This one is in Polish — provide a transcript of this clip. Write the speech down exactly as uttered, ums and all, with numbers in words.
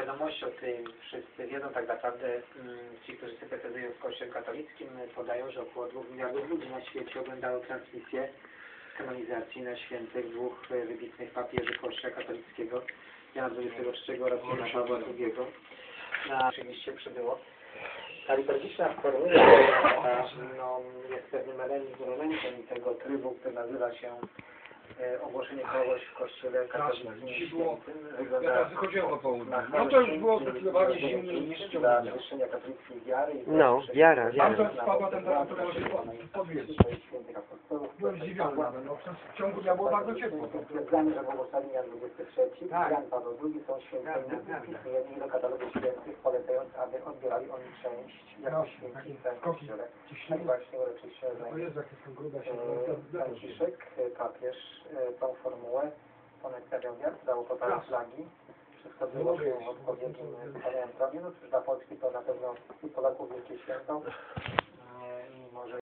wiadomości, o której wszyscy wiedzą tak naprawdę, ci, którzy sympatyzują z Kościołem katolickim, podają, że około dwóch miliardów ludzi na świecie oglądało transmisję kanonizacji na świętych dwóch wybitnych papieży Kościoła katolickiego, Jana dwudziestego trzeciego oraz Jana Pawła drugiego. Na oczywiście przybyło. Ta liturgiczna formuła no, jest pewnym elementem tego trybu, który nazywa się e, ogłoszenie kogoś w Kościele katolickim świętym. Ja teraz wychodziłem po południu. No to już było zdecydowanie zimniej niż w ciągu Dla dnia. zwyższenia katolickiej wiary. I No, wiara, wiara. Bardzo spadła temperatura pod dwieście. Byłem zdziwiony nawet, no w ciągu dnia było bardzo ciepło. Stwierdzamy, że błogosławieni Jan dwudziesty trzeci i Tak. Jan Paweł drugi są świętymi wpisujemy do katalogu świętych, polecając, aby odbierali oni część jako święci w całym Kościele. Tak właśnie uroczyście O Jezu, jak jestem gruba się. Franciszek, papież, tą formułę ponadstawiał wiatr, dało poparcie flagi. Wszystko było się w odpowiednim parametrze. No cóż, dla Polski to na pewno i Polaków wielkie święto.